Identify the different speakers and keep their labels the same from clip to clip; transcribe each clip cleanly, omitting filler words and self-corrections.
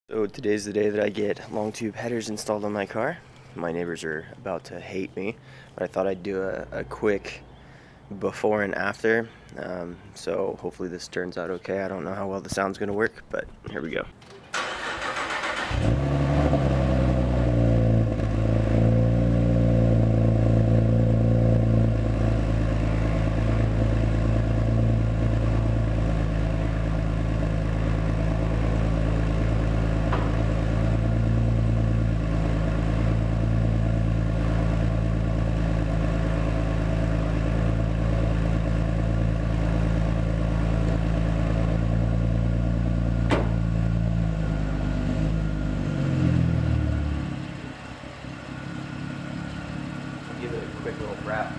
Speaker 1: So today's the day that I get long tube headers installed on my car. My neighbors are about to hate me, but I thought I'd do a quick before and after. So hopefully this turns out okay. I don't know how well the sound's gonna work, but here we go. Give it a quick little wrap.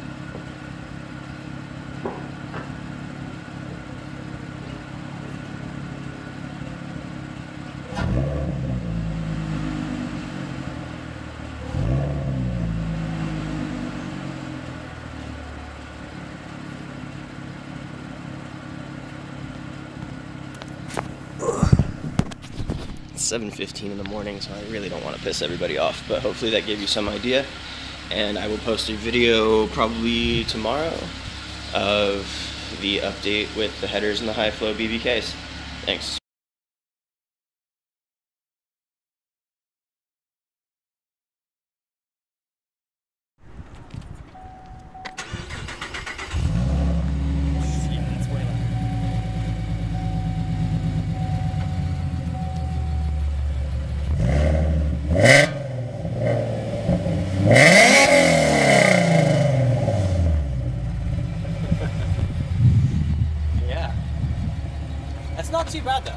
Speaker 1: It's 7:15 in the morning, so I really don't want to piss everybody off, but hopefully that gave you some idea. And I will post a video probably tomorrow of the update with the headers and the high flow BBKs. Thanks.
Speaker 2: Yeah. That's not too bad though.